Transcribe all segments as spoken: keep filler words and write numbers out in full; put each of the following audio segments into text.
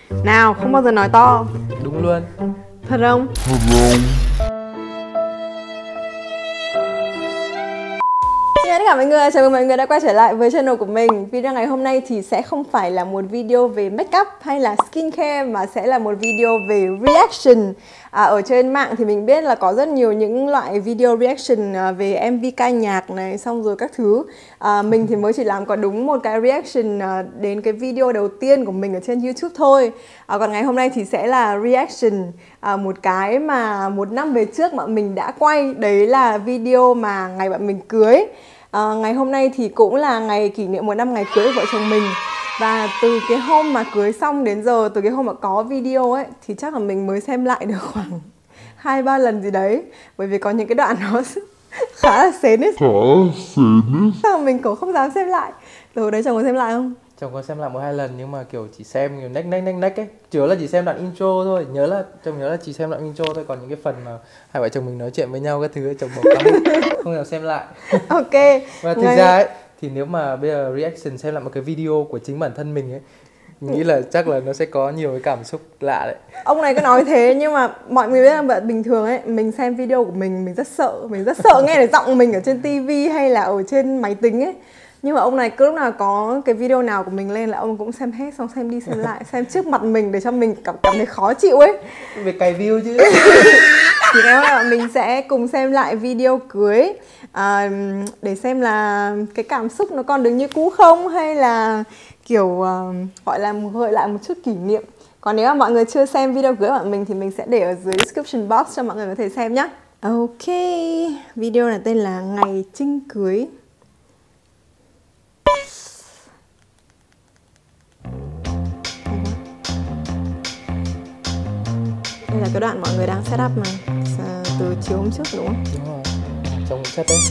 Nào, không bao giờ nói to. Đúng luôn. Thật không? Xin chào tất cả mọi người, chào mừng mọi người đã quay trở lại với channel của mình. Video ngày hôm nay thì sẽ không phải là một video về makeup hay là skincare, mà sẽ là một video về reaction. à, Ở trên mạng thì mình biết là có rất nhiều những loại video reaction à, về em vê ca nhạc này, xong rồi các thứ. à, Mình thì mới chỉ làm có đúng một cái reaction à, đến cái video đầu tiên của mình ở trên YouTube thôi. à, Còn ngày hôm nay thì sẽ là reaction à, một cái mà một năm về trước bọn mình đã quay. Đấy là video mà ngày bọn mình cưới. À, ngày hôm nay thì cũng là ngày kỷ niệm một năm ngày cưới của vợ chồng mình. Và từ cái hôm mà cưới xong đến giờ, từ cái hôm mà có video ấy, thì chắc là mình mới xem lại được khoảng hai ba lần gì đấy. Bởi vì có những cái đoạn nó khá là sến ấy. Khá là sến ấy. Sao mà mình cũng không dám xem lại. Rồi đấy, chồng có xem lại không? Chồng có xem lại một hai lần nhưng mà kiểu chỉ xem kiểu next next next next ấy. Chủ yếu là chỉ xem đoạn intro thôi. Nhớ là chồng nhớ là chỉ xem đoạn intro thôi. Còn những cái phần mà hai vợ chồng mình nói chuyện với nhau các thứ chồng bỏ qua, không nào xem lại. Ok. Và thực Ngày... ra ấy thì nếu mà bây giờ reaction xem lại một cái video của chính bản thân mình ấy, mình nghĩ là chắc là nó sẽ có nhiều cái cảm xúc lạ đấy. Ông này cứ nói thế nhưng mà mọi người biết là bình thường ấy, mình xem video của mình mình rất sợ, mình rất sợ nghe được giọng mình ở trên tivi hay là ở trên máy tính ấy. Nhưng mà ông này cứ lúc nào có cái video nào của mình lên là ông cũng xem hết, xong xem đi xem lại, xem trước mặt mình để cho mình cảm, cảm thấy khó chịu ấy. Về cày view chứ. Thì ngày hôm nay mình sẽ cùng xem lại video cưới à, để xem là cái cảm xúc nó còn được như cũ không, hay là kiểu uh, gọi là gợi lại một chút kỷ niệm. Còn nếu mà mọi người chưa xem video cưới của bọn mình thì mình sẽ để ở dưới description box cho mọi người có thể xem nhé. Ok, video này tên là Ngày Chinh Cưới. Đây là cái đoạn mọi người đang set up mà từ chiều hôm trước đúng không? Đúng rồi, trông set đấy.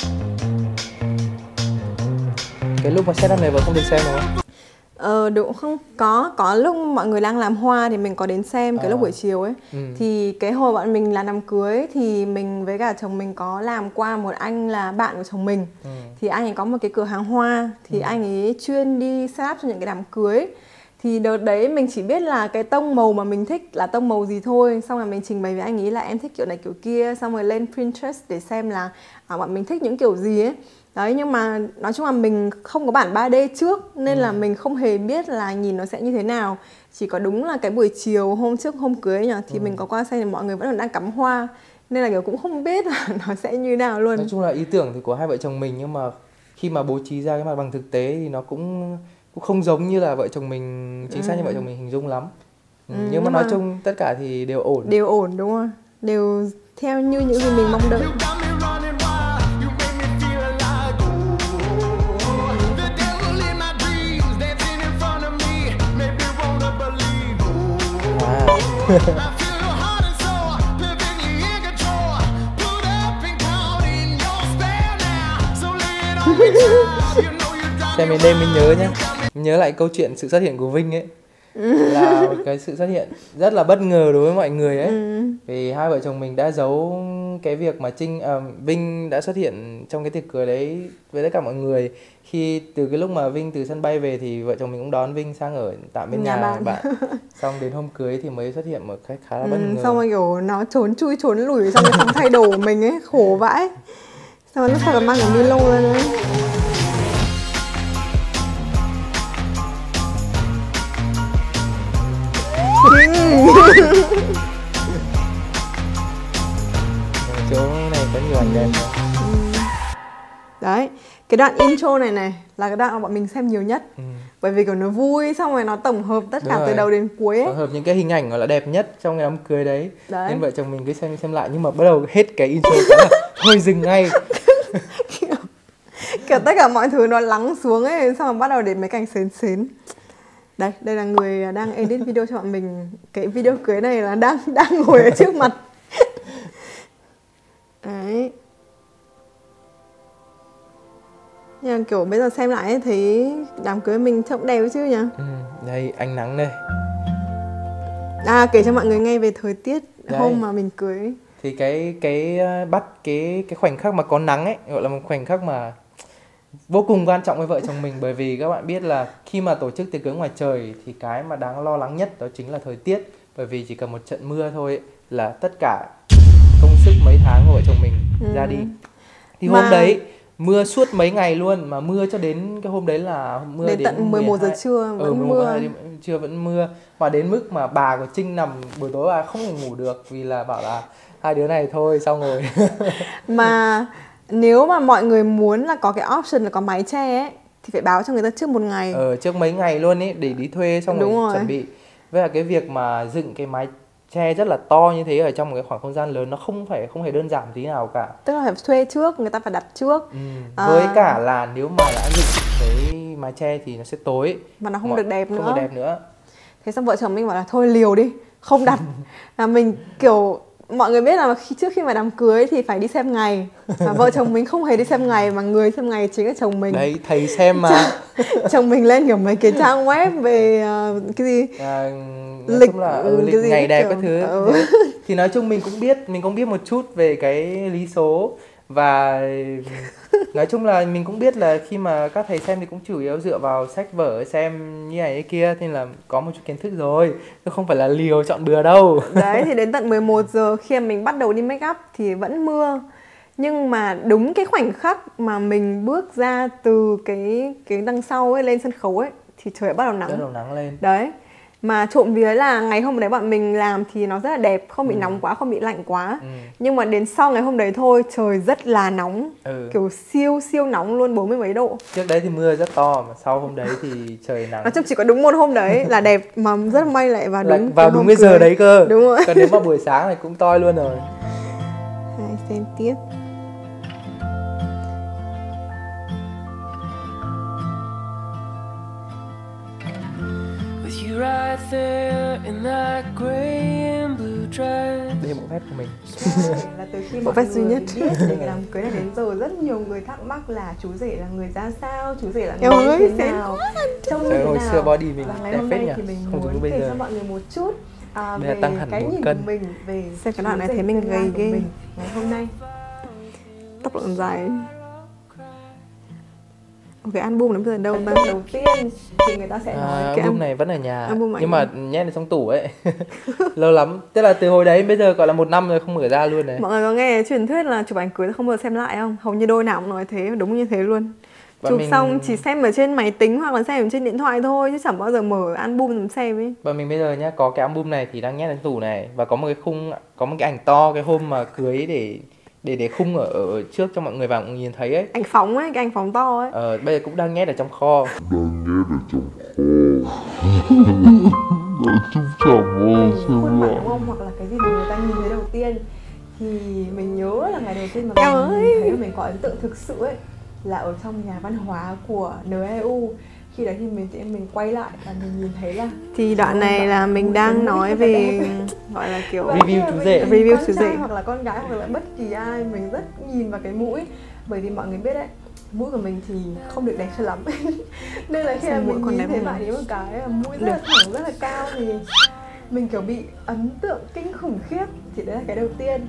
Cái lúc mà set up này vẫn không được xem đúng không? Ờ đúng không? Có, có lúc mọi người đang làm hoa thì mình có đến xem cái à. lúc buổi chiều ấy. ừ. Thì cái hồi bọn mình là đám cưới thì mình với cả chồng mình có làm qua một anh là bạn của chồng mình. ừ. Thì anh ấy có một cái cửa hàng hoa. Thì ừ. anh ấy chuyên đi set up cho những cái đám cưới. Thì đợt đấy mình chỉ biết là cái tông màu mà mình thích là tông màu gì thôi. Xong rồi mình trình bày với anh ấy là em thích kiểu này kiểu kia. Xong rồi lên Pinterest để xem là à, bọn mình thích những kiểu gì ấy. Đấy, nhưng mà nói chung là mình không có bản ba D trước nên ừ. là mình không hề biết là nhìn nó sẽ như thế nào. Chỉ có đúng là cái buổi chiều hôm trước hôm cưới nhỉ, thì ừ. mình có qua xem thì mọi người vẫn còn đang cắm hoa. Nên là kiểu cũng không biết là nó sẽ như nào luôn. Nói chung là ý tưởng thì của hai vợ chồng mình, nhưng mà khi mà bố trí ra cái mặt bằng thực tế thì nó cũng cũng không giống như là vợ chồng mình, chính xác ừ. như vợ chồng mình hình dung lắm. ừ. Ừ, nhưng, nhưng mà nói chung tất cả thì đều ổn. Đều ổn đúng không? Đều theo như những gì mình mong đợi. Xem đến đêm mình nhớ nhá, mình nhớ lại câu chuyện sự xuất hiện của Vinh ấy. Là một cái sự xuất hiện rất là bất ngờ đối với mọi người ấy. ừ. Vì hai vợ chồng mình đã giấu cái việc mà Trinh à, Vinh đã xuất hiện trong cái tiệc cưới đấy với tất cả mọi người. Khi từ cái lúc mà Vinh từ sân bay về thì vợ chồng mình cũng đón Vinh sang ở tạm bên nhà, nhà bạn. bạn Xong đến hôm cưới thì mới xuất hiện một cách khá là bất ngờ. ừ, Xong rồi kiểu nó trốn chui trốn lủi trong cái phòng thay đồ của mình ấy, khổ vãi. Xong rồi nó phải còn mang cái nylon lên nữa. Chỗ này có nhiều ảnh đẹp. ừ. Đấy, cái đoạn intro này này là cái đoạn mà bọn mình xem nhiều nhất. ừ. Bởi vì kiểu nó vui, xong rồi nó tổng hợp tất cả từ đầu đến cuối ấy. Tổng hợp những cái hình ảnh gọi là đẹp nhất trong cái đám cưới đấy. đấy. Nên vợ chồng mình cứ xem xem lại, nhưng mà bắt đầu hết cái intro là thôi dừng ngay. kiểu, kiểu tất cả mọi thứ nó lắng xuống ấy, xong rồi bắt đầu đến mấy cảnh sến sến. Đây, đây là người đang edit video cho bọn mình. Cái video cưới này là đang đang ngồi ở trước mặt. Đấy. Nhưng mà kiểu bây giờ xem lại thấy đám cưới mình trông đẹp chứ nhỉ? ừ, Đây, ánh nắng đây. À, kể cho mọi người nghe về thời tiết đấy. Hôm mà mình cưới. Thì cái cái bắt cái cái khoảnh khắc mà có nắng ấy, gọi là một khoảnh khắc mà vô cùng quan trọng với vợ chồng mình, bởi vì các bạn biết là khi mà tổ chức tiệc cưới ngoài trời thì cái mà đáng lo lắng nhất đó chính là thời tiết. Bởi vì chỉ cần một trận mưa thôi ấy, là tất cả công sức mấy tháng của vợ chồng mình ừ. ra đi. Thì mà... hôm đấy mưa suốt mấy ngày luôn, mà mưa cho đến cái hôm đấy là mưa đến, đến tận mười một giờ trưa vẫn ừ, mưa. Trưa vẫn mưa. Và đến mức mà bà của Trinh nằm buổi tối bà không thể ngủ được vì là bảo là hai đứa này thôi xong rồi. Mà nếu mà mọi người muốn là có cái option là có mái che ấy thì phải báo cho người ta trước một ngày. Ờ, trước mấy ngày luôn ấy để đi thuê xong rồi, rồi chuẩn bị. Với là cái việc mà dựng cái mái che rất là to như thế ở trong một cái khoảng không gian lớn nó không phải không hề đơn giản tí nào cả. Tức là phải thuê trước, người ta phải đặt trước. Ừ. À. Với cả là nếu mà đã dựng cái mái che thì nó sẽ tối mà nó không mọi, được đẹp nữa. Không được đẹp nữa. Thế xong vợ chồng mình bảo là thôi liều đi, không đặt. Là mình kiểu mọi người biết là khi trước khi mà đám cưới thì phải đi xem ngày. Và vợ chồng mình không hề đi xem ngày, mà người xem ngày chính là chồng mình. Đấy, thầy xem mà. Chồng mình lên kiểu mấy cái trang web về uh, cái gì? À, lịch là ừ, lịch cái ngày đẹp kiểu... các thứ. Ừ. Thì nói chung mình cũng biết, mình cũng biết một chút về cái lý số. Và nói chung là mình cũng biết là khi mà các thầy xem thì cũng chủ yếu dựa vào sách vở xem như này như kia, nên là có một chút kiến thức rồi, chứ không phải là liều chọn bừa đâu. Đấy, thì đến tận mười một giờ khi mà mình bắt đầu đi make up thì vẫn mưa. Nhưng mà đúng cái khoảnh khắc mà mình bước ra từ cái cái đằng sau ấy lên sân khấu ấy thì trời bắt đầu nắng. Bắt đầu nắng lên. Đấy. Mà trộm vía là ngày hôm đấy bọn mình làm thì nó rất là đẹp, không bị ừ. nóng quá, không bị lạnh quá. Ừ. Nhưng mà đến sau ngày hôm đấy thôi, trời rất là nóng. Ừ. Kiểu siêu siêu nóng luôn, bốn mươi mấy độ. Trước đấy thì mưa rất to, mà sau hôm đấy thì trời nắng. Nói chung chỉ có đúng một hôm đấy là đẹp, mà rất may lại vào đúng vào đúng cái giờ đấy cơ. Đúng rồi. Còn nếu mà buổi sáng này cũng toi luôn rồi. Hai xem tiếp. Right there in that gray and blue dress. Đây là bộ vest của mình. Là từ khi bộ vest duy nhất biết để cái đám cưới này đến giờ rất nhiều người thắc mắc là chú rể là người ra sao, chú rể là người như thế nào, trông như thế nào. Hồi xưa body mình đẹp phết nhỉ. Thì mình muốn kể cho mọi người một chút à, về tăng hẳn cái nhìn cân. của mình về xem cái đoạn này thấy mình gầy ghê ngày hôm nay. Tóc còn dài. Cái album nó bây giờ đâu ta? Đầu tiên thì người ta sẽ nói à, cái album này vẫn ở nhà, nhưng mà nhét ở trong tủ ấy. Lâu lắm, tức là từ hồi đấy bây giờ gọi là một năm rồi không mở ra luôn đấy. Mọi người có nghe truyền thuyết là chụp ảnh cưới không bao giờ xem lại không? Hầu như đôi nào cũng nói thế, đúng như thế luôn. Và chụp mình... xong chỉ xem ở trên máy tính hoặc là xem ở trên điện thoại thôi, chứ chẳng bao giờ mở album để xem ấy. Và mình bây giờ nhá, có cái album này thì đang nhét ở tủ này, và có một cái khung, có một cái ảnh to cái hôm mà cưới để để để khung ở, ở trước cho mọi người vào cũng nhìn thấy ấy. Ảnh phóng ấy, cái ảnh phóng to ấy. Ờ, bây giờ cũng đang nhét ở trong kho. Đang nhét ở trong kho. Nói chung chẳng bao xem lại. Đúng không? Hoặc là cái gì mà người ta nhìn thấy đầu tiên. Thì mình nhớ là ngày đầu tiên mà mình ơi. thấy mình có ấn tượng thực sự ấy là ở trong nhà văn hóa của en e u. Khi đấy thì mình mình quay lại và mình nhìn thấy là thì đoạn này là mình đang nói về gọi là kiểu review chú rể, review chú rể hoặc là con gái hoặc là bất kỳ ai, mình rất nhìn vào cái mũi, bởi vì mọi người biết đấy, mũi của mình thì không được đẹp cho lắm. Nên là khi mà mình nhìn thấy bạn ấy một cái mũi rất là thẳng, rất là cao thì mình kiểu bị ấn tượng kinh khủng khiếp. Thì đấy là cái đầu tiên.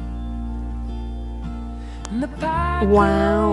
Wow.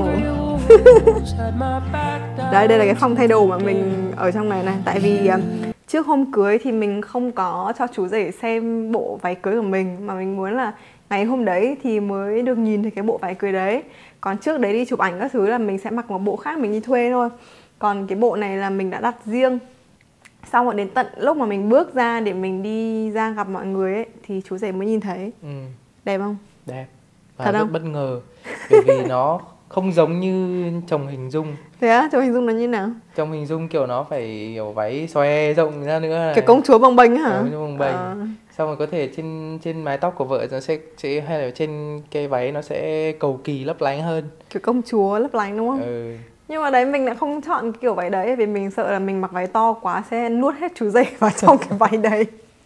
Đấy, đây là cái phòng thay đồ mà mình ở trong này này. Tại vì uh, trước hôm cưới thì mình không có cho chú rể xem bộ váy cưới của mình, mà mình muốn là ngày hôm đấy thì mới được nhìn thấy cái bộ váy cưới đấy. Còn trước đấy đi chụp ảnh các thứ là mình sẽ mặc một bộ khác mình đi thuê thôi. Còn cái bộ này là mình đã đặt riêng. Xong rồi đến tận lúc mà mình bước ra để mình đi ra gặp mọi người ấy thì chú rể mới nhìn thấy. Ừ. Đẹp không? Đẹp. Và thật rất không? Bất ngờ. Bởi vì nó không giống như chồng hình dung. Thế á? Chồng hình dung nó như nào? Chồng hình dung kiểu nó phải kiểu váy xòe rộng ra nữa này. Kiểu công chúa bồng bềnh hả? Công chúa bồng bềnh. À. Xong rồi có thể trên trên mái tóc của vợ nó sẽ, sẽ hay là trên cái váy nó sẽ cầu kỳ lấp lánh hơn. Kiểu công chúa lấp lánh đúng không? Ừ. Nhưng mà đấy mình đã không chọn cái kiểu váy đấy vì mình sợ là mình mặc váy to quá sẽ nuốt hết chú rể vào trong cái váy đấy.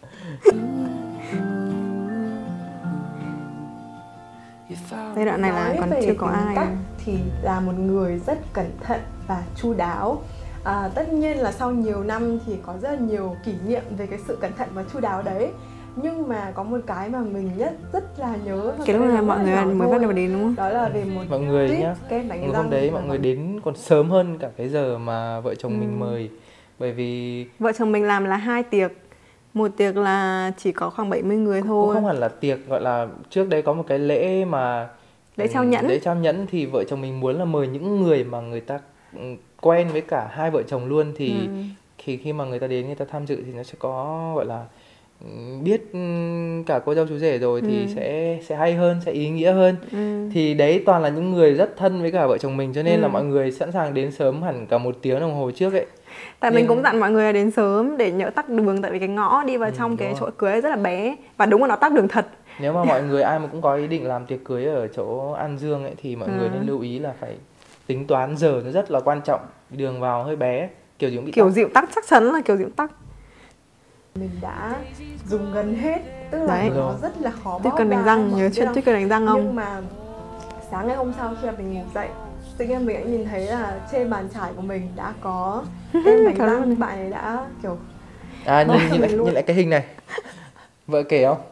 Giai đoạn này là còn chưa có ai. Cách thì là một người rất cẩn thận và chu đáo. À, tất nhiên là sau nhiều năm thì có rất là nhiều kỷ niệm về cái sự cẩn thận và chu đáo đấy. Nhưng mà có một cái mà mình nhất rất là nhớ. Cái lúc này mọi người mới bắt đầu đến đúng không? Đó là về một mọi người nhá. Ngày hôm đấy mọi người đến còn sớm hơn cả cái giờ mà vợ chồng Ừ. mình mời. Bởi vì Vợ chồng mình làm là hai tiệc. Một tiệc là chỉ có khoảng bảy mươi người cũng thôi. không hẳn là tiệc, gọi là trước đấy có một cái lễ mà Lễ trao ừm, nhẫn. lễ trao nhẫn thì vợ chồng mình muốn là mời những người mà người ta ừm, quen với cả hai vợ chồng luôn, thì Ừ. khi khi mà người ta đến người ta tham dự thì nó sẽ có gọi là ừm, biết ừm, cả cô dâu chú rể rồi thì Ừ. sẽ sẽ hay hơn, sẽ ý nghĩa hơn. Ừ. Thì đấy toàn là những người rất thân với cả vợ chồng mình, cho nên Ừ. là mọi người sẵn sàng đến sớm hẳn cả một tiếng đồng hồ trước ấy. Tại Nên- mình cũng dặn mọi người là đến sớm để nhỡ tắc đường. Tại vì cái ngõ đi vào Ừ, trong đúng cái rồi. chỗ cưới rất là bé. Và đúng là nó tắc đường thật. Nếu mà mọi người ai mà cũng có ý định làm tiệc cưới ở chỗ An Dương ấy thì mọi Ừ. người nên lưu ý là phải tính toán giờ, nó rất là quan trọng. Đường vào hơi bé, kiểu gì cũng bị Kiểu tắc. dịu tắc, chắc chắn là kiểu dịu tắc. Mình đã dùng gần hết, tức là Đấy. nó rất là khó Tuyết bóp cần đánh ra, răng, mọi nhớ người chuyện biết tuyết cần đánh răng không? không? Nhưng mà sáng ngày hôm sau khi mà mình ngủ dậy, tự nhiên mình đã nhìn thấy là trên bàn chải của mình đã có kem đánh Cảm ơn. răng. Bạn ấy đã kiểu À, nhìn, Bóp nhìn, lại, mình luôn. nhìn lại cái hình này. Vợ kể không?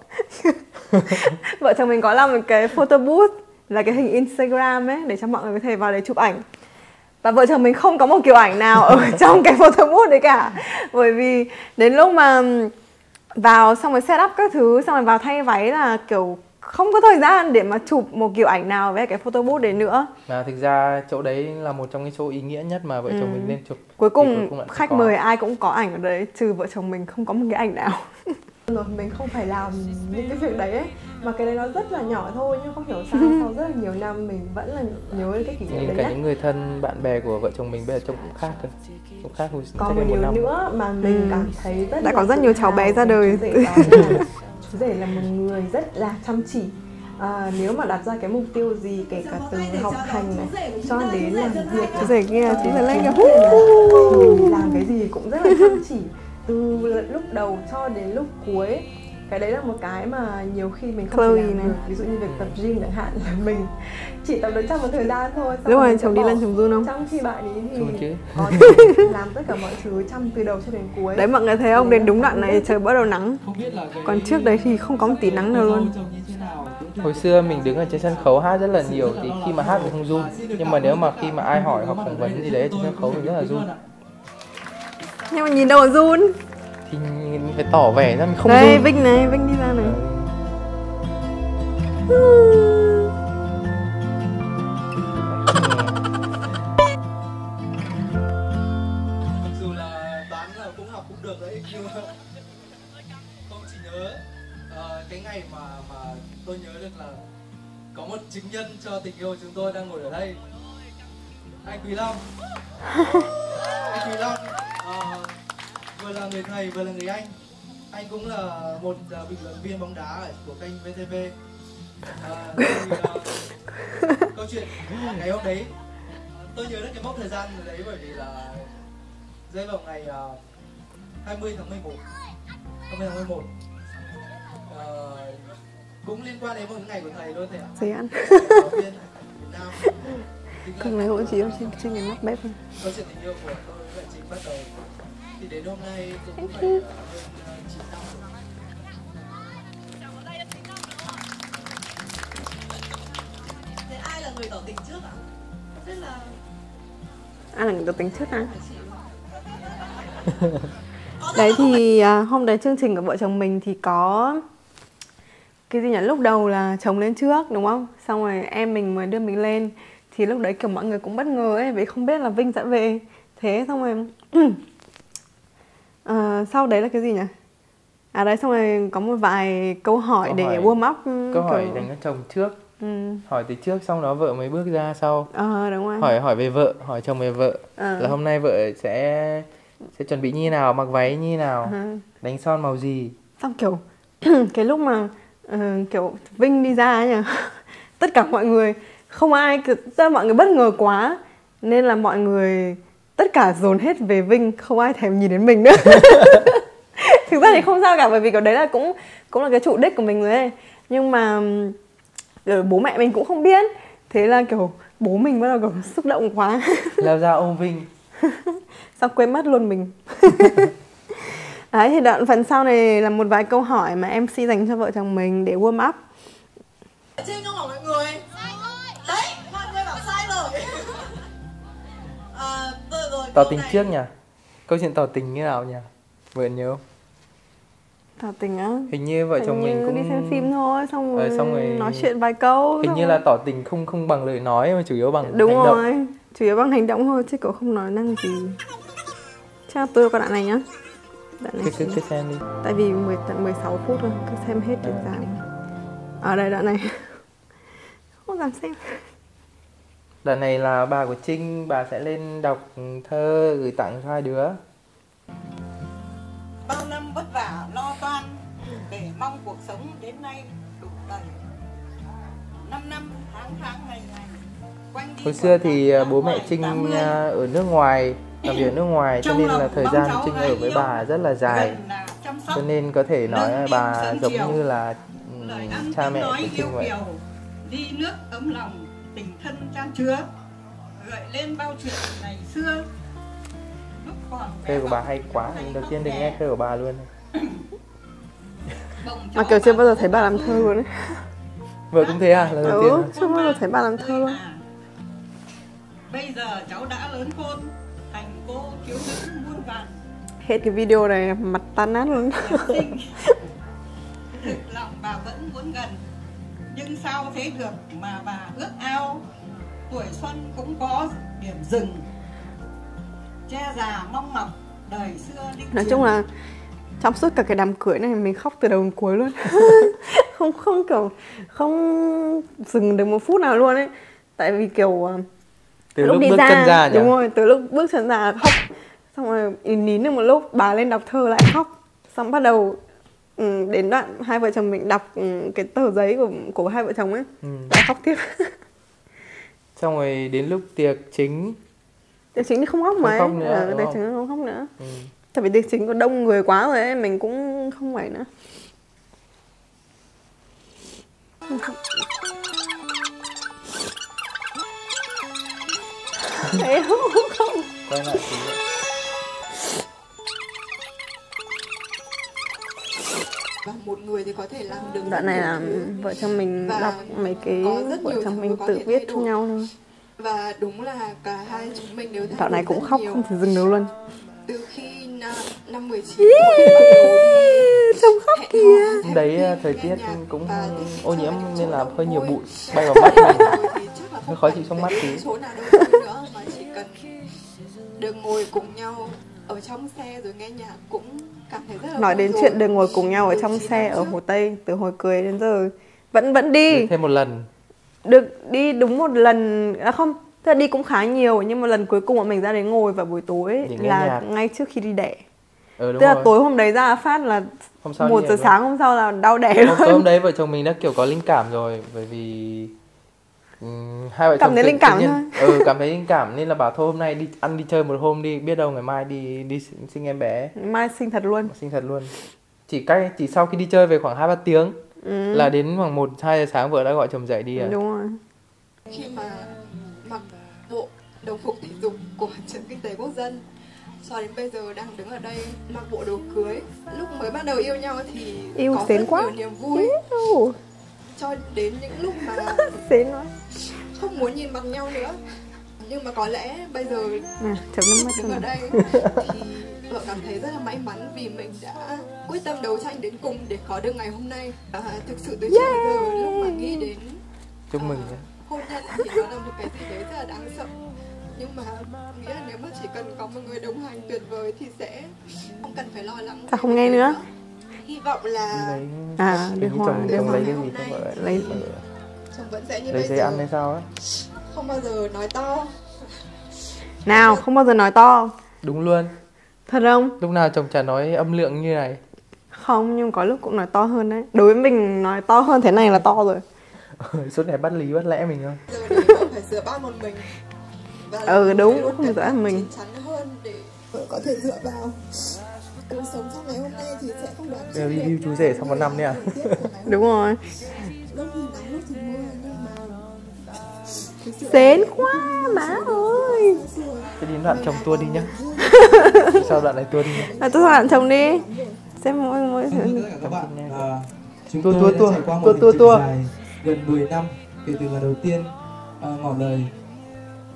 Vợ chồng mình có làm một cái photo booth, là cái hình Instagram ấy, để cho mọi người có thể vào đấy chụp ảnh. Và vợ chồng mình không có một kiểu ảnh nào ở trong cái photo booth đấy cả. Bởi vì đến lúc mà vào xong rồi set up các thứ, xong rồi vào thay váy là kiểu không có thời gian để mà chụp một kiểu ảnh nào với cái photo booth đấy nữa. Mà thực ra chỗ đấy là một trong cái chỗ ý nghĩa nhất mà vợ chồng Ừ. mình nên chụp. Cuối Thì cùng lại không khách có. mời ai cũng có ảnh ở đấy, trừ vợ chồng mình không có một cái ảnh nào. rồi mình không phải làm những cái việc đấy ấy. Mà cái đấy nó rất là nhỏ thôi, nhưng không hiểu sao sau rất là nhiều năm mình vẫn là nhớ cái kỷ niệm Nhìn đấy cả nhất. những người thân, bạn bè của vợ chồng mình bây giờ trông cũng khác cơ. Cũng khác hồi Còn cách một đây một điều năm. nữa mà mình Ừ. cảm thấy rất Đã là có rất tự nhiều cháu hào bé ra về đời. chú rể, đó là chú rể là một người rất là chăm chỉ. À, nếu mà đặt ra cái mục tiêu gì, kể cả từ học hành này cho đến làm việc, Chú rể kia, chú rể lên kìa. thì làm cái gì cũng rất là chăm chỉ từ lúc đầu cho đến lúc cuối. Cái đấy là một cái mà nhiều khi mình không Chloe thể làm này. được. Ví dụ như việc tập gym chẳng hạn, là mình chỉ tập được trong một thời gian thôi, xong Lúc rồi mình sẽ chồng đi bỏ. lên chồng run không? Trong khi bạn ấy thì Run chứ. có thể làm tất cả mọi thứ trong từ đầu cho đến cuối. Đấy mọi người thấy không, đến đúng đoạn này trời bắt đầu nắng. Còn trước đấy thì không có một tí nắng nào luôn. Hồi xưa mình đứng ở trên sân khấu hát rất là nhiều, thì khi mà hát mình không run. Nhưng mà nếu mà khi mà ai hỏi hoặc phỏng vấn gì đấy trên sân khấu mình rất là run. Nhưng mà nhìn đâu mà run. Thì mình phải tỏ vẻ ra mình không Đây, run. Vinh này, Vinh đi ra này. Mặc dù là toán là cũng học cũng được đấy, nhưng mà không chỉ nhớ ờ, cái ngày mà mà tôi nhớ được là có một chứng nhân cho tình yêu chúng tôi đang ngồi ở đây, anh Quý Long. Anh Quý Long ờ, vừa là người thầy vừa là người anh. Anh cũng là một uh, bình luận viên bóng đá của kênh vê tê vê. Uh, thì, uh, câu chuyện ngày hôm đấy tôi nhớ được cái mốc thời gian đấy bởi vì là rơi vào ngày uh, hai mươi tháng mười một, hai mươi tháng mười một. Uh, cũng liên quan đến một ngày của thầy luôn thầy ạ. Gì ăn? Giáo viên Việt Nam. Chính là Còn lấy hỗ chị trên, trên cái nắp bếp không? câu chuyện tình yêu của tôi với chị bắt đầu thì đến hôm nay cũng phải uh, hơn uh, chín năm rồi. Thế ai là người tỏ tình trước ạ? Không biết là Ai là người tỏ tình trước à? Đấy thì à, hôm đấy chương trình của vợ chồng mình thì có cái gì nhỉ, lúc đầu là chồng lên trước đúng không, xong rồi em mình mới đưa mình lên. Thì lúc đấy kiểu mọi người cũng bất ngờ ấy, vì không biết là Vinh sẽ về. Thế xong rồi à, sau đấy là cái gì nhỉ, à đấy xong rồi có một vài câu hỏi Câu để hỏi- warm up. Câu hỏi kiểu- dành cho chồng trước. Ừ. Hỏi từ trước xong đó vợ mới bước ra sau. Ờ đúng rồi. Hỏi hỏi về vợ, hỏi chồng về vợ. Ờ. Là hôm nay vợ sẽ sẽ chuẩn bị như nào, mặc váy như nào, Ừ. đánh son màu gì. Xong kiểu cái lúc mà ờ, kiểu Vinh đi ra ấy nhỉ, tất cả mọi người không ai, tất cả mọi người bất ngờ quá nên là mọi người tất cả dồn hết về Vinh, không ai thèm nhìn đến mình nữa. Thực ra thì không sao cả, bởi vì cái đấy là cũng cũng là cái chủ đích của mình rồi ấy. Nhưng mà kiểu bố mẹ mình cũng không biết, thế là kiểu bố mình bắt đầu kiểu xúc động quá. Lao ra ôm Vinh. Xong quên mất luôn mình. Đấy thì đoạn phần sau này là một vài câu hỏi mà em xê dành cho vợ chồng mình để warm up. trên không hả mọi người? Đấy, mọi người bảo sai rồi. À, rồi rồi. Tỏ câu tình này- trước nhỉ? Câu chuyện tỏ tình như nào nhỉ? Vợ nhớ không? Tỏ tình á? Hình như vợ Hình chồng mình như cũng đi xem phim thôi, xong Ờ, rồi, xong rồi- nói chuyện vài câu. hình xong như rồi- là tỏ tình không không bằng lời nói mà chủ yếu bằng Đúng hành động. rồi, chủ yếu bằng hành động thôi chứ cậu không nói năng gì. Chắc tôi có đoạn này nhá. Đoạn này Cứ cứ xíu. cứ xem đi. Tại vì mười tận mười sáu phút thôi, cứ xem hết để giảm. Ở đây đoạn này. Không dám xem. Đoạn này là bà của Trinh, bà sẽ lên đọc thơ gửi tặng cho hai đứa. Bao năm vất vả lo toan để mong cuộc sống đến nay đủ đầy. Năm năm tháng tháng ngày ngày. Quanh đi Hồi xưa quẩn thì lại à, bố mẹ tám Trinh mươi. à, ở nước ngoài, làm việc ở nước ngoài, cho Trong nên là lòng thời mong gian cháu Trinh gái ở với yêu, bà rất là dài. gần là chăm sóc, Cho nên có thể nói là nâng bà niu sớm giống chiều. như là ừm, Lời ăn cha tiếng mẹ nói của yêu Trinh vậy. kiều, đi nước ấm lòng, tình thân chan chứa, gợi lên bao chuyện ngày xưa. Lúc còn bé Thơ của bà bỏng, hay quá, thấy lần đầu khóc tiên được nhẹ, nghe thơ của bà luôn. bồng Mà chó kiểu chưa bà bao giờ bồng thấy bà làm bông thơ luôn ấy. Vợ cũng thế à? Lần đầu Ừ, tiên à? chưa bao giờ thấy bà làm thơ luôn. à. Bây giờ cháu đã lớn khôn, thành cô thiếu nữ muôn vàn. Hết cái video này mặt tan nát luôn. Đẹp xinh. Thực lòng bà vẫn muốn gần, nhưng sao thế được mà bà ước ao. Tuổi xuân cũng có điểm dừng, cha già mong mọc đời xưa linh Nói truyền. chung là trong suốt cả cái đám cưới này mình khóc từ đầu đến cuối luôn. không không kiểu không dừng được một phút nào luôn ấy. Tại vì kiểu ờ, Từ lúc bước chân ra nhỉ? đúng rồi, từ lúc bước chân ra là khóc. Xong rồi nín nín được một lúc, bà lên đọc thơ lại khóc. Xong bắt đầu ừ, đến đoạn hai vợ chồng mình đọc ừ, cái tờ giấy của của hai vợ chồng ấy, Ừ. lại khóc tiếp. Xong rồi đến lúc tiệc chính. Tiệc chính thì không khóc mấy. khóc nữa, Ờ, đúng tiệc không? chính không khóc nữa. Ừ. Tại vì tiệc chính có đông người quá rồi ấy, mình cũng không phải nữa. Thấy không? Không. Quay lại tí nữa. Và một người thì có thể làm được Đoạn này là vợ chồng mình Và đọc mấy cái có rất vợ nhiều chồng thứ mình có tự thể viết thay cho đổi. nhau thôi. và đúng là cả hai chúng mình đều thay Đoạn này đổi cũng rất khóc nhiều. không thể dừng được luôn. Từ khi na- năm mười chín tuổi bắt đầu đi Trông khóc hẹn kìa. hò, xem Đấy phim, thời nghe tiết nhạc cũng và thích ô cho nhiễm những nên chỗ là đông hơi nhiều vui. bụi bay vào mắt mình. Rồi thì chắc là không Hơi khó cần chịu trong phải mắt đến tí. chỗ nào đông vui nữa mà chỉ cần được ngồi cùng nhau ở trong xe rồi nghe nhạc cũng cảm thấy rất là Nói vui đến rồi. chuyện được ngồi cùng nhau ở Từ trong chín xe năm ở trước, Hồ Tây từ hồi cưới đến giờ vẫn vẫn đi. Thêm một lần. Được đi đúng một lần, à không, tức là đi cũng khá nhiều, nhưng một lần cuối cùng bọn mình ra đến ngồi vào buổi tối ấy, Để nghe là nhạc. ngay trước khi đi đẻ. Ừ, đúng Tức là rồi. tối hôm đấy ra phát là Hôm sau một đi giờ luôn. sáng hôm sau là đau đẻ Hôm, tối hôm luôn. đấy vợ chồng mình đã kiểu có linh cảm rồi, bởi vì ừm, hai vợ Cảm chồng thấy tự- linh cảm tự nhiên- ừ, cảm thấy linh cảm nên là bảo thôi hôm nay đi ăn đi chơi một hôm đi, biết đâu ngày mai đi đi sinh sinh em bé, Mai sinh thật luôn. sinh thật luôn. Chỉ cách chỉ sau khi đi chơi về khoảng hai ba tiếng Ừ. là đến khoảng một hai giờ sáng vợ đã gọi chồng dậy đi à. Đúng rồi. khi mà mặc bộ đồng phục thể dục của trường kinh tế quốc dân cho đến bây giờ đang đứng ở đây mặc bộ đồ cưới. Lúc mới bắt đầu yêu nhau thì Yêu có xến rất quá. nhiều niềm vui, Yêu. cho đến những lúc mà Xến quá. không muốn nhìn mặt nhau nữa. Nhưng mà có lẽ bây giờ Nè, chấm nước mắt cho đứng ở nó. đây thì vợ cảm thấy rất là may mắn vì mình đã quyết tâm đấu tranh đến cùng để có được ngày hôm nay. À, thực sự từ trước đến giờ lúc mà nghĩ đến Chúc mừng à, nhé. hôn nhân thì nó là một cái gì đấy rất là đáng sợ, nhưng mà nghĩ là nếu mà chỉ cần có một người đồng hành tuyệt vời thì sẽ không cần phải lo lắng. Sao không nghe nữa? Hy vọng là Lấy À, đưa hình như hoa, chồng đưa chồng hoa. lấy cái gì cho vợ Lấy- vợ chồng vẫn sẽ như lấy bây giấy giờ, ăn hay sao ấy. không bao giờ nói to. Nào, không bao giờ nói to. Đúng luôn. Thật không? Lúc nào chồng chả nói âm lượng như này. Không, nhưng có lúc cũng nói to hơn đấy. Đối với mình nói to hơn thế này là to rồi. Suốt ngày bắt lý bắt lẽ mình không. Giờ để vợ phải rửa bát một mình. Và là Ừ, một đúng, người luôn không cẩn rửa thận, mình. chín chắn hơn để vợ có thể dựa vào. Cuộc sống trong ngày hôm nay thì sẽ không đoán trước Đều được review chú rể sau một năm đấy à? thời tiết của ngày hôm Đúng rồi. lúc thì nắng lúc thì mưa, nhưng mà thực sự Xến quá má ơi. Thế đến đoạn chồng tua đi nhá. Sau đoạn này tua đi nhá. À, tôi bạn chồng đi. Xem mỗi mỗi Vâng, thưa tất cả các bạn, à, chúng Tua, tôi tua, đã tua, trải qua một tua, hành tua, trình tua. dài gần mười năm kể từ ngày đầu tiên à, ngỏ lời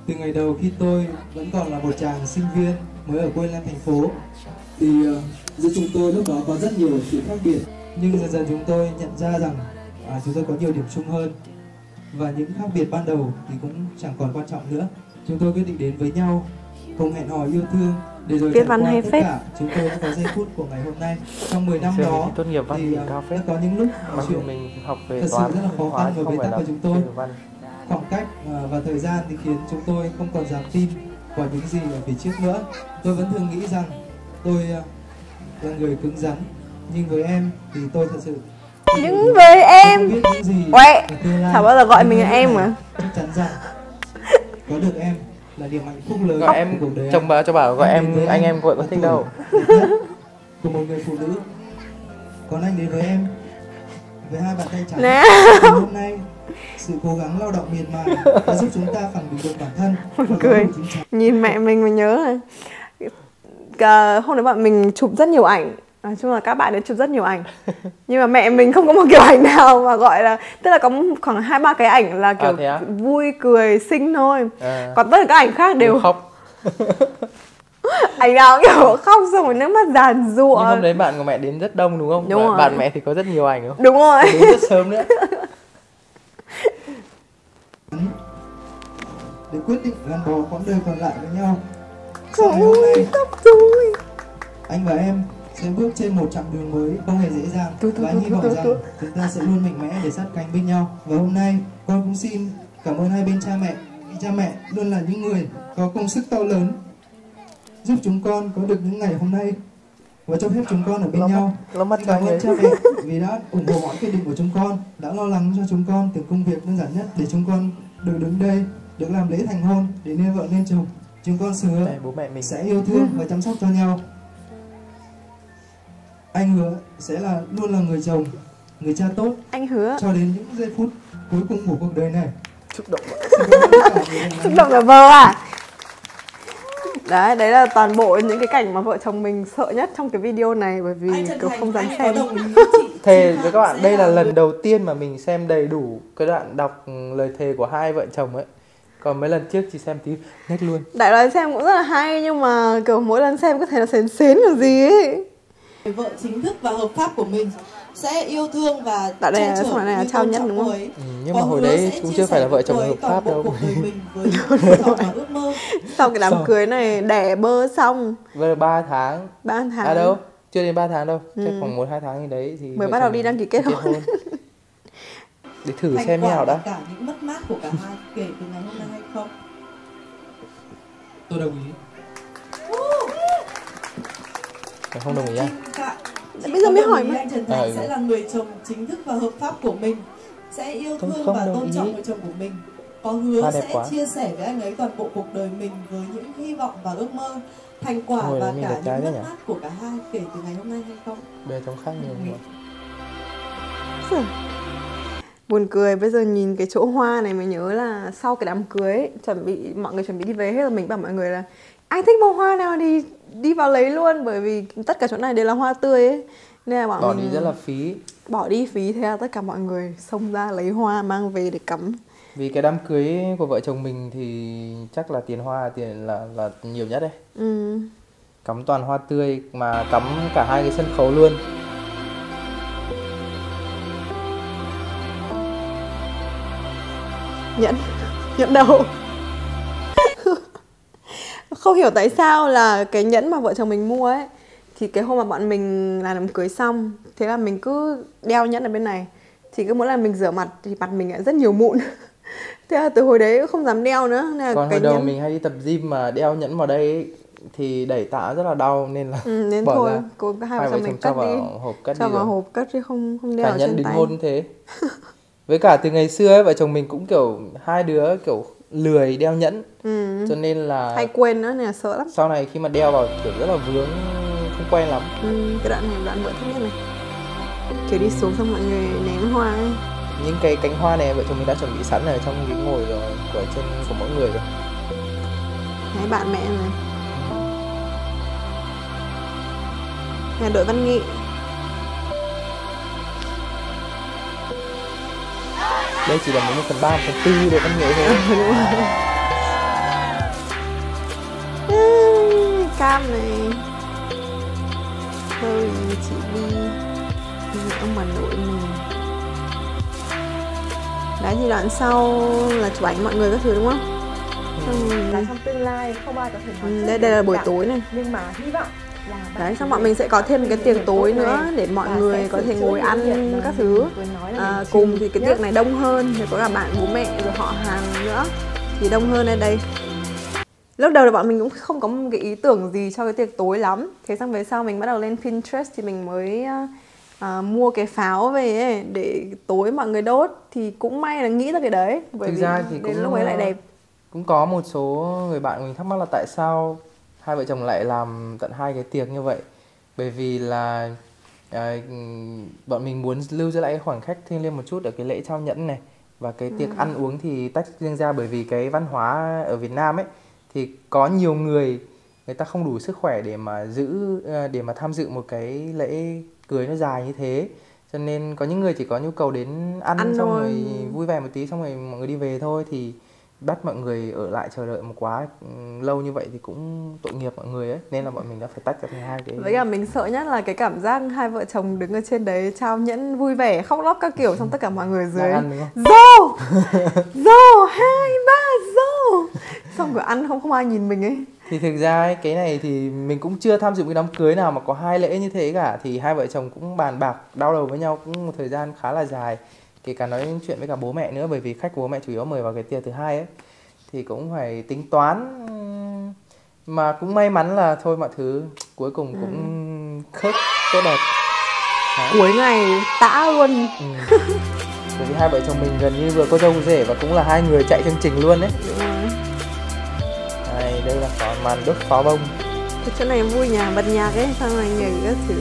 Từ ngày đầu khi tôi vẫn còn là một chàng sinh viên mới ở quê lên thành phố thì uh, giữa chúng tôi lúc đó có rất nhiều sự khác biệt, nhưng dần dần chúng tôi nhận ra rằng à, chúng tôi có nhiều điểm chung hơn và những khác biệt ban đầu thì cũng chẳng còn quan trọng nữa. Chúng tôi quyết định đến với nhau, cùng hẹn hò yêu thương để rồi Viết trải văn qua hay tất phết. cả chúng tôi đã có giây phút của ngày hôm nay. Trong mười năm Trường đó tốt nghiệp văn thì thì uh, cao đã phết. có những lúc Mặc nói dù chuyện mình học về thật sự toán rất là khó hóa khăn chứ với không bế phải tắc là của chúng tôi. chuyên văn. Khoảng cách uh, và thời gian thì khiến chúng tôi không còn dám tin vào những gì ở phía trước nữa. Tôi vẫn thường nghĩ rằng tôi uh, là người cứng rắn, nhưng với em thì tôi thật sự Nhưng với em không biết những gì Uầy, về tương lai. Thảo bao giờ gọi mình là Nhưng em lúc mà. này, chắc chắn rằng có được em là niềm hạnh phúc lớn Gọi em của cuộc đời chồng bà cho bảo gọi em anh em gọi có thích đâu. của một người phụ nữ. Còn anh đến với em với hai bàn tay trắng. Nè. Ngày hôm nay sự cố gắng lao động miệt mài đã giúp chúng ta khẳng định được bản thân và có Cười. đủ chín chắn. Nhìn mẹ mình mà nhớ này. Cả hôm đấy bọn mình chụp rất nhiều ảnh. Nói chung là các bạn ấy chụp rất nhiều ảnh. Nhưng mà mẹ mình không có một kiểu ảnh nào mà gọi là, tức là có khoảng hai ba cái ảnh là kiểu À, thế á? vui cười xinh thôi. À. Còn tất cả các ảnh khác đều khóc. ảnh nào kiểu khóc xong rồi nước mắt giàn giụa. Nhưng hôm đấy bạn của mẹ đến rất đông đúng không? Đúng bạn, rồi. bạn mẹ thì có rất nhiều ảnh không? Đúng rồi. Đến rất sớm nữa. Để quyết định gắn bó quãng đời còn lại với nhau. Sau ngày hôm nay, Rồi. anh và em sẽ bước trên một chặng đường mới không hề dễ dàng, Tu, tu, và tu, anh hy tu, vọng tu, rằng tu. chúng ta sẽ luôn mạnh mẽ để sát cánh bên nhau. Và hôm nay con cũng xin cảm ơn hai bên cha mẹ, vì cha mẹ luôn là những người có công sức to lớn giúp chúng con có được những ngày hôm nay và cho phép chúng con ở bên Nó nhau. mắt- nó mắt Xin cảm anh ơn ấy. cha mẹ vì đã ủng hộ mọi quyết định của chúng con, đã lo lắng cho chúng con từng công việc đơn giản nhất để chúng con được đứng đây, được làm lễ thành hôn để nên vợ nên chồng. Chúng con hứa Đây, bố mẹ mình. sẽ yêu thương và chăm sóc cho nhau. Anh hứa sẽ là luôn là người chồng, người cha tốt Anh hứa. cho đến những giây phút cuối cùng của cuộc đời này. Xúc động. Xúc động là vơ à. Đấy, đấy là toàn bộ những cái cảnh mà vợ chồng mình sợ nhất trong cái video này. Bởi vì Anh chân kiểu thành, không dám anh xem. có đồng ý với chị. Thề Chị với các bạn, sẽ đây là người- lần đầu tiên mà mình xem đầy đủ cái đoạn đọc lời thề của hai vợ chồng ấy. Còn mấy lần trước chỉ xem tí nhách luôn. Đại loại xem cũng rất là hay, nhưng mà kiểu mỗi lần xem có thể là xến xến kiểu gì ấy. Vợ chính thức và hợp pháp của mình sẽ yêu thương và Tại đây che là- chở xong rồi này là như trao tôn nhân trọng đúng không? cô ấy. Ừ, nhưng Có mà hồi hứa đấy sẽ cũng chia chưa phải sẻ là vợ chồng với hợp toàn pháp bộ đâu. cuộc đời mình với những hy vọng và ước mơ. Sau cái đám Sao? cưới này đẻ bơ xong Vừa ba tháng. ba tháng. À đâu, chưa đến ba tháng đâu. Chắc Ừ. khoảng một hai tháng gì đấy thì Mới vợ bắt đầu chồng đi đăng ký kết hôn. Để thử Thành xem như quả nào là đã. cả những mất mát của cả hai kể từ ngày hôm nay hay không? Tôi đồng ý. Mày không đồng ý à? Dạ. Chị Bây giờ có mới đồng hỏi ý mà. anh Trần Thành Ừ. sẽ là người chồng chính thức và hợp pháp của mình, sẽ yêu Tôi thương không và đồng tôn ý. trọng người chồng của mình, có hứa Hoa đẹp sẽ quá. chia sẻ với anh ấy toàn bộ cuộc đời mình với những hy vọng và ước mơ, thành quả Ôi, và mình cả đẹp trai những thế mất nhỉ? mát của cả hai kể từ ngày hôm nay hay không? Bề trong khác nhiều mà. Buồn cười, bây giờ nhìn cái chỗ hoa này mới nhớ là sau cái đám cưới ấy, chuẩn bị mọi người chuẩn bị đi về hết rồi, mình bảo mọi người là ai thích bông hoa nào thì đi vào lấy luôn, bởi vì tất cả chỗ này đều là hoa tươi ấy. Nên là bọn Bỏ mình đi rất là phí. bỏ đi phí, thế là tất cả mọi người xông ra lấy hoa mang về để cắm. Vì cái đám cưới của vợ chồng mình thì chắc là tiền hoa tiền là là nhiều nhất đấy. Ừ. Cắm toàn hoa tươi mà cắm cả hai cái sân khấu luôn. Nhẫn nhẫn đâu. Không hiểu tại sao là cái nhẫn mà vợ chồng mình mua ấy, thì cái hôm mà bọn mình làm đám cưới xong, thế là mình cứ đeo nhẫn ở bên này, thì cứ mỗi lần mình rửa mặt thì mặt mình lại rất nhiều mụn. Thế là từ hồi đấy cũng không dám đeo nữa. Nên là Còn cái hồi đầu nhẫn... mình hay đi tập gym mà đeo nhẫn vào đây ấy, thì đẩy tạ rất là đau nên là Ừ, nên bỏ thôi, ra. cô hai Hai vợ vợ chồng mình chồng cho cất đi, vào hộp cất cho đi vào rồi. hộp cất chứ không không đeo Cả ở nhẫn trên đính tay. hôn thế. Với cả từ ngày xưa ấy, vợ chồng mình cũng kiểu hai đứa kiểu lười đeo nhẫn, Ừ. cho nên là Hay quên nữa nên là sợ lắm. sau này khi mà đeo vào kiểu rất là vướng, không quen lắm. Ừ, cái đoạn này là đoạn vợ thích nhất này, kiểu đi xuống xong mọi người ném hoa ấy. Những cái cánh hoa này vợ chồng mình đã chuẩn bị sẵn ở trong ghế ngồi rồi, của trên của mỗi người rồi. Đấy, bạn mẹ này, nhà đội văn nghệ. Đây chỉ là một phần ba, một phần tư đội văn nghệ thôi. Lam này, Chloe, chị Vi, ông bà nội mình. Đấy thì đoạn sau là chụp ảnh mọi người các thứ đúng không? Ừ. Là trong tương lai không ai có thể nói ừ, đây đây là buổi tối này. Nhưng mà hy vọng là đấy, xong bọn mình sẽ có thêm cái tiệc tối nữa để mọi người có thể ngồi ăn các thứ à, cùng. Thì cái tiệc này đông hơn, thì có cả bạn bố mẹ rồi họ hàng nữa thì đông hơn ở đây. Lúc đầu là bọn mình cũng không có một cái ý tưởng gì cho cái tiệc tối lắm. Thế xong về sau mình bắt đầu lên Pinterest thì mình mới uh, mua cái pháo về ấy, để tối mọi người đốt. Thì cũng may là nghĩ ra cái đấy. Bởi Thực vì ra thì đến cũng lúc ấy lại đẹp. Cũng có một số người bạn mình thắc mắc là tại sao hai vợ chồng lại làm tận hai cái tiệc như vậy. Bởi vì là à, bọn mình muốn lưu giữ lại cái khoảng cách thiêng liêng một chút ở cái lễ trao nhẫn này. Và cái tiệc ừ. ăn uống thì tách riêng ra, bởi vì cái văn hóa ở Việt Nam ấy thì có nhiều người người ta không đủ sức khỏe để mà giữ để mà tham dự một cái lễ cưới nó dài như thế. Cho nên có những người chỉ có nhu cầu đến ăn, ăn xong rồi vui vẻ một tí xong rồi mọi người đi về thôi. Thì bắt mọi người ở lại chờ đợi một quá lâu như vậy thì cũng tội nghiệp mọi người ấy, nên là bọn mình đã phải tách ra thành hai cái. Với cả mình sợ nhất là cái cảm giác hai vợ chồng đứng ở trên đấy trao nhẫn vui vẻ khóc lóc các kiểu, xong tất cả mọi người dưới dô dô hai ba dô, xong rồi ăn không không ai nhìn mình ấy. Thì thực ra ấy, cái này thì mình cũng chưa tham dự cái đám cưới nào mà có hai lễ như thế cả. Thì hai vợ chồng cũng bàn bạc đau đầu với nhau cũng một thời gian khá là dài, kể cả nói chuyện với cả bố mẹ nữa, bởi vì khách bố mẹ chủ yếu mời vào cái tiệc thứ hai ấy, thì cũng phải tính toán. Mà cũng may mắn là thôi mọi thứ cuối cùng cũng ừ. khớp tốt đẹp. Đấy. Cuối ngày tã luôn. ừ. Bởi vì hai vợ chồng mình gần như vừa cô dâu cô rể và cũng là hai người chạy chương trình luôn đấy. Đây, đây là pháo, màn đốt pháo bông. Cái chỗ này vui nhỉ, bật nhạc ấy, xong rồi nhảy các thứ.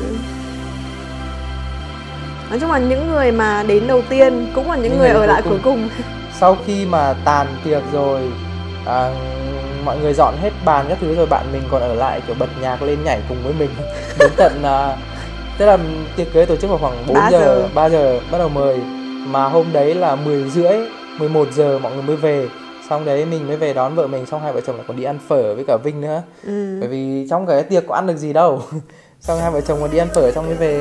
Nói chung là những người mà đến đầu tiên cũng là những, những người, người ở lại cuối cùng. Sau khi mà tàn tiệc rồi, à, mọi người dọn hết bàn các thứ rồi, bạn mình còn ở lại kiểu bật nhạc lên nhảy cùng với mình đến tận uh, tức là tiệc cưới tổ chức vào khoảng bốn giờ, ba giờ bắt đầu mời, mà hôm đấy là mười rưỡi, mười một giờ mọi người mới về. Xong đấy mình mới về đón vợ mình, xong hai vợ chồng lại còn đi ăn phở với cả Vinh nữa. ừ. Bởi vì trong cái tiệc có ăn được gì đâu. Xong hai vợ chồng còn đi ăn phở xong mới về.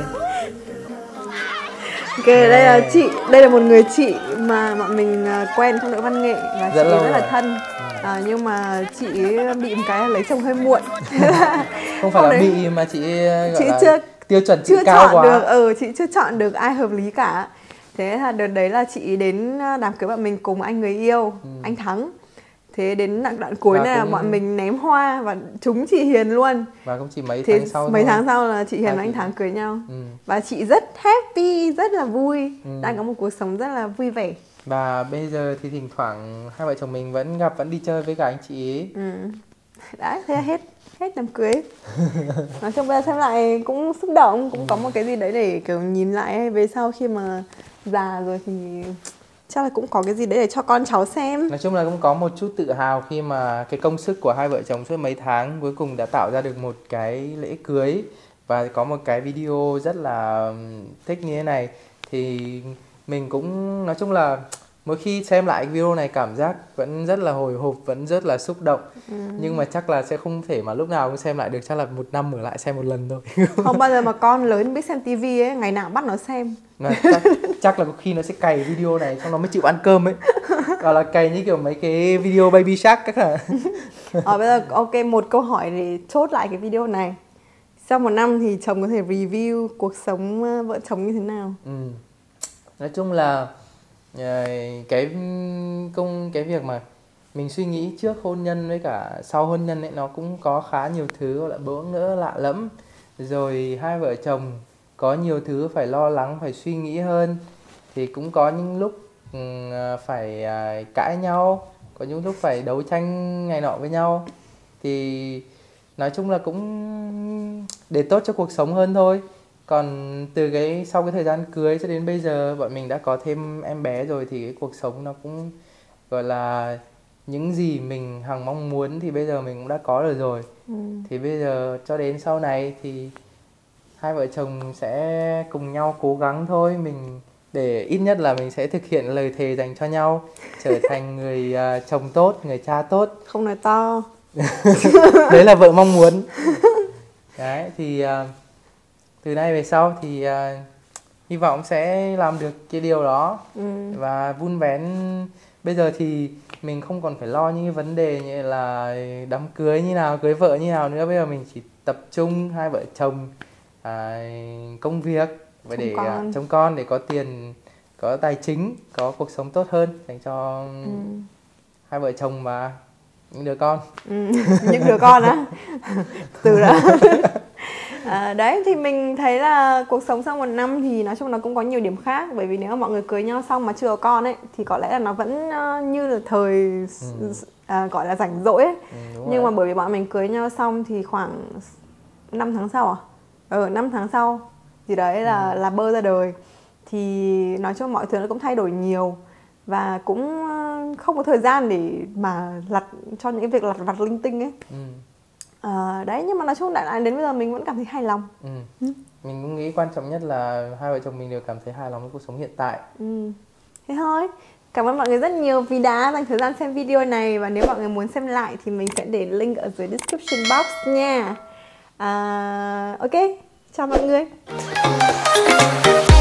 Ok, đây là chị, đây là một người chị mà bọn mình quen trong đội văn nghệ và chị rất, rất là thân. À, nhưng mà chị bị một cái lấy chồng hơi muộn. Không phải là đấy, bị mà chị gọi chị là chưa tiêu chuẩn chị chưa cao chọn quá. được, ừ, chị chưa chọn được ai hợp lý cả. Thế là đợt đấy là chị đến đám cưới bọn mình cùng anh người yêu, ừ. anh Thắng. Thế đến đoạn, đoạn cuối và này cũng... là bọn mình ném hoa và trúng chị Hiền luôn. Và cũng chỉ mấy Thế tháng sau mấy thôi. tháng sau là chị Hiền và anh Thắng cưới nhau. ừ. Và chị rất happy, rất là vui, ừ. đang có một cuộc sống rất là vui vẻ. Và bây giờ thì thỉnh thoảng hai vợ chồng mình vẫn gặp, vẫn đi chơi với cả anh chị ấy. ừ. Đấy, thế là hết hết đám cưới. Nói chung bây giờ xem lại cũng xúc động, cũng ừ. có một cái gì đấy để kiểu nhìn lại ấy. Về sau khi mà già rồi thì chắc là cũng có cái gì đấy để cho con cháu xem. Nói chung là cũng có một chút tự hào khi mà cái công sức của hai vợ chồng suốt mấy tháng cuối cùng đã tạo ra được một cái lễ cưới và có một cái video rất là thích như thế này. Thì mình cũng nói chung là mỗi khi xem lại cái video này cảm giác vẫn rất là hồi hộp, vẫn rất là xúc động. ừ. Nhưng mà chắc là sẽ không thể mà lúc nào cũng xem lại được, chắc là một năm ở lại xem một lần thôi. Không bao giờ mà con lớn biết xem tivi ấy, ngày nào bắt nó xem. chắc, chắc là có khi nó sẽ cày video này xong nó mới chịu ăn cơm ấy. Hoặc là cày như kiểu mấy cái video Baby Shark các hả. Ờ bây giờ ok, một câu hỏi để chốt lại cái video này. Sau một năm thì chồng có thể review cuộc sống vợ chồng như thế nào? ừ. Nói chung là cái công cái việc mà mình suy nghĩ trước hôn nhân với cả sau hôn nhân ấy, nó cũng có khá nhiều thứ gọi là bỡ ngỡ lạ lẫm. Rồi hai vợ chồng có nhiều thứ phải lo lắng, phải suy nghĩ hơn. Thì cũng có những lúc phải cãi nhau, có những lúc phải đấu tranh ngày nọ với nhau. Thì nói chung là cũng để tốt cho cuộc sống hơn thôi. Còn từ cái sau cái thời gian cưới cho đến bây giờ bọn mình đã có thêm em bé rồi thì cái cuộc sống nó cũng gọi là những gì mình hằng mong muốn thì bây giờ mình cũng đã có được rồi. ừ. Thì bây giờ cho đến sau này thì hai vợ chồng sẽ cùng nhau cố gắng thôi. Mình để ít nhất là mình sẽ thực hiện lời thề dành cho nhau, trở thành người uh, chồng tốt, người cha tốt. Không nói to. Đấy là vợ mong muốn. Đấy thì uh, từ nay về sau thì uh, hy vọng sẽ làm được cái điều đó. Ừ. Và vun vén. Bây giờ thì mình không còn phải lo những cái vấn đề như là đám cưới như nào, cưới vợ như nào nữa. Bây giờ mình chỉ tập trung hai vợ chồng à, công việc và để con. Uh, trông con để có tiền, có tài chính, có cuộc sống tốt hơn dành cho ừ. hai vợ chồng và những đứa con. Ừ, những đứa con á. Từ đó. À, đấy thì mình thấy là cuộc sống sau một năm thì nói chung nó cũng có nhiều điểm khác. Bởi vì nếu mà mọi người cưới nhau xong mà chưa có con ấy thì có lẽ là nó vẫn uh, như là thời ừ. uh, gọi là rảnh rỗi ấy. Ừ, nhưng rồi. Mà bởi vì bọn mình cưới nhau xong thì khoảng năm tháng sau à? Ừ, năm tháng sau thì đấy là, ừ. là bơ ra đời. Thì nói chung mọi thứ nó cũng thay đổi nhiều. Và cũng uh, không có thời gian để mà lặt cho những cái việc lặt vặt linh tinh ấy. Ừ. À, đấy nhưng mà nói chung đại lại đến bây giờ mình vẫn cảm thấy hài lòng. Ừ. Ừ. Mình cũng nghĩ quan trọng nhất là hai vợ chồng mình đều cảm thấy hài lòng với cuộc sống hiện tại. Ừ. Thế thôi. Cảm ơn mọi người rất nhiều vì đã dành thời gian xem video này. Và nếu mọi người muốn xem lại thì mình sẽ để link ở dưới description box nha. à, Ok, chào mọi người.